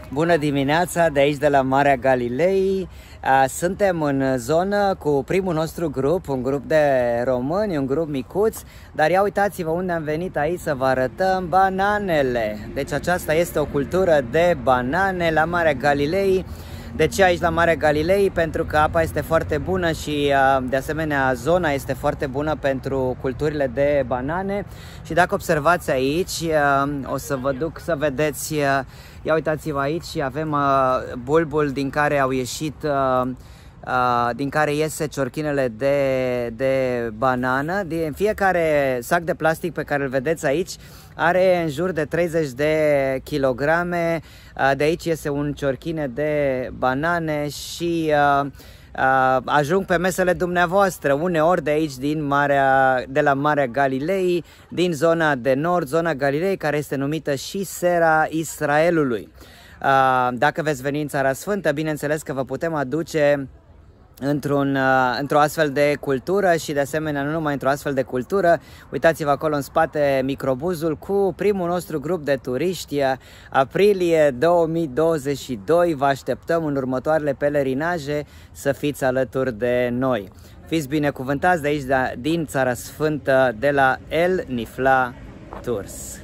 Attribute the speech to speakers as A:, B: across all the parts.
A: Bună dimineața de aici de la Marea Galilei. Suntem în zonă cu primul nostru grup, un grup de români, un grup micuț, dar ia uitați-vă unde am venit aici să vă arătăm bananele. Deci aceasta este o cultură de banane la Marea Galilei. De ce aici la Marea Galilei? Pentru că apa este foarte bună și de asemenea zona este foarte bună pentru culturile de banane. Și dacă observați aici, o să vă duc să vedeți, ia uitați-vă aici, avem bulbul din care au ieșit, din care iese ciorchinele de banană. Din fiecare sac de plastic pe care îl vedeți aici are în jur de 30 de kilograme. De aici iese un ciorchine de banane și ajung pe mesele dumneavoastră, uneori de aici de la Marea Galilei, din zona de nord, zona Galilei, care este numită și Sera Israelului. Dacă veți veni în Țara Sfântă, bineînțeles că vă putem aduce într-o astfel de cultură și de asemenea nu numai într-o astfel de cultură. Uitați-vă acolo în spate microbuzul cu primul nostru grup de turiști. Aprilie 2022, vă așteptăm în următoarele pelerinaje să fiți alături de noi. Fiți binecuvântați de aici, din Țara Sfântă, de la El Nifla Tours.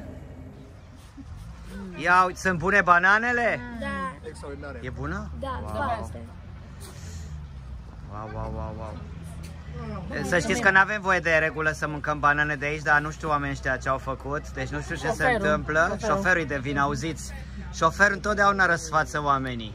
A: Ia, sunt bune bananele?
B: Da.
C: Extraordinare.
A: E bună?
B: Da,
A: wow.
B: foarte.
A: Wow. Să știți că nu avem voie de regulă să mâncăm banane de aici, dar nu știu oamenii ăștia ce au făcut, deci nu știu ce se întâmplă. Șoferul de vin, auziți? Șoferul întotdeauna răsfață oamenii.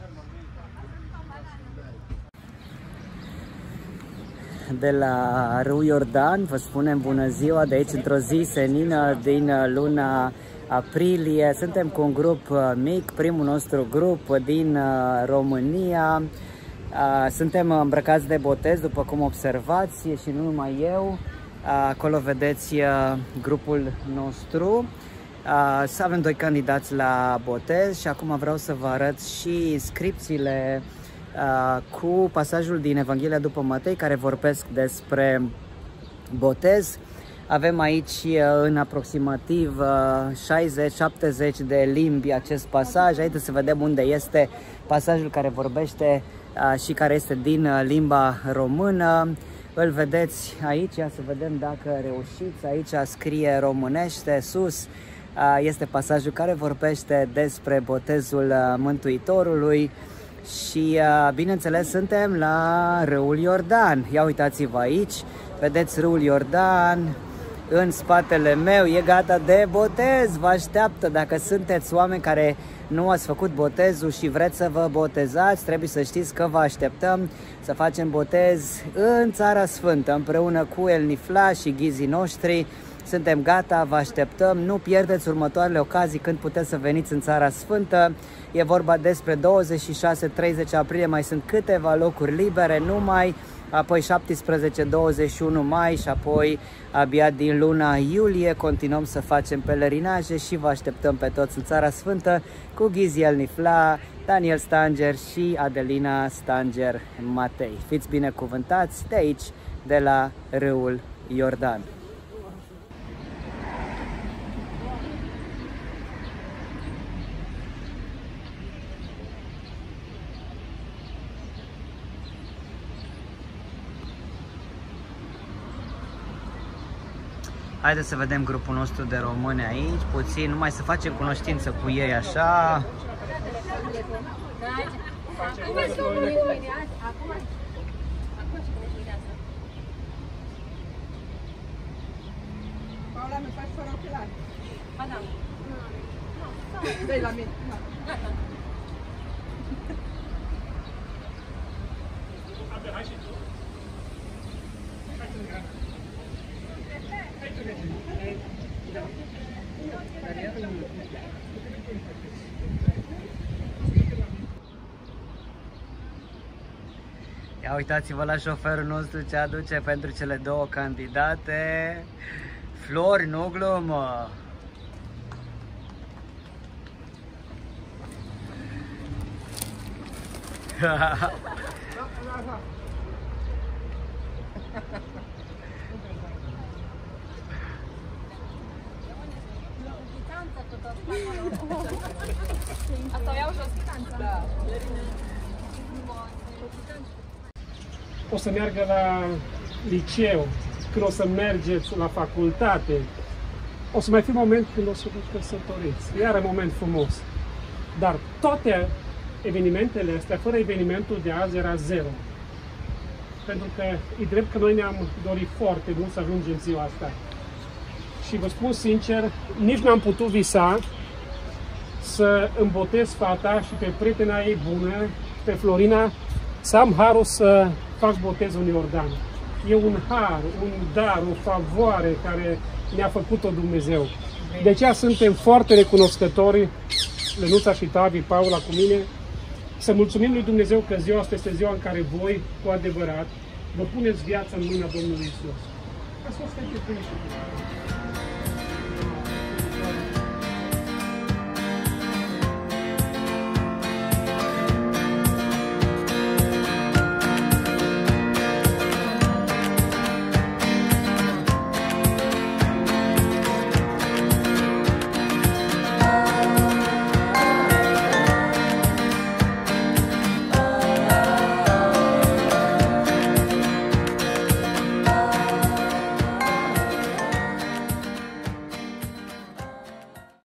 A: De la râul Iordan vă spunem bună ziua, de aici într-o zi senină din luna aprilie. Suntem cu un grup mic, primul nostru grup din România. Suntem îmbrăcați de botez, după cum observați, și nu numai eu. Acolo vedeți grupul nostru. Avem doi candidați la botez și acum vreau să vă arăt și inscripțiile cu pasajul din Evanghelia după Matei care vorbesc despre botez. Avem aici în aproximativ 60-70 de limbi acest pasaj. Haideți să vedem unde este pasajul care vorbește și care este din limba română. Îl vedeți aici, să vedem dacă reușiți. Aici scrie românește sus. Este pasajul care vorbește despre botezul Mântuitorului și bineînțeles suntem la râul Iordan. Ia uitați-vă aici, vedeți râul Iordan. În spatele meu e gata de botez, vă așteaptă. Dacă sunteți oameni care nu ați făcut botezul și vreți să vă botezați, trebuie să știți că vă așteptăm să facem botez în Țara Sfântă, împreună cu El Nifla și ghizii noștri. Suntem gata, vă așteptăm, nu pierdeți următoarele ocazii când puteți să veniți în Țara Sfântă. E vorba despre 26-30 aprilie, mai sunt câteva locuri libere numai, apoi 17-21 mai și apoi abia din luna iulie continuăm să facem pelerinaje și vă așteptăm pe toți în Țara Sfântă cu Ghizi El Nifla, Daniel Stanger și Adelina Stanger Matei. Fiți binecuvântați de aici, de la râul Iordan. Haideți să vedem grupul nostru de români aici, puțin, numai să facem cunoștință cu ei așa.
D: Paula, mi faci fără ochelari? Ba da. Dă-i la mine. Hai și tu.
A: Ia uitați-vă la șoferul nostru ce aduce pentru cele două candidate. Flori, nu glumă!
B: Asta o iau jos. o să meargă la liceu, când o să mergeți la facultate, o să mai fi moment când o să vă căsătoriți. Iar un moment frumos. Dar toate evenimentele astea, fără evenimentul de azi, era zero. Pentru că e drept că noi ne-am dorit foarte mult să ajungem ziua asta. Și vă spun sincer, nici n-am putut visa să îmi botez fata și pe prietena ei bună, pe Florina, să am harul să fac botezul în Iordan. E un har, un dar, o favoare care ne-a făcut-o Dumnezeu. De aceea suntem foarte recunoscători, Lenuța și Tavi, Paula cu mine, să mulțumim lui Dumnezeu că ziua asta este ziua în care voi, cu adevărat, vă puneți viața în mâna Domnului Iisus. Ați fost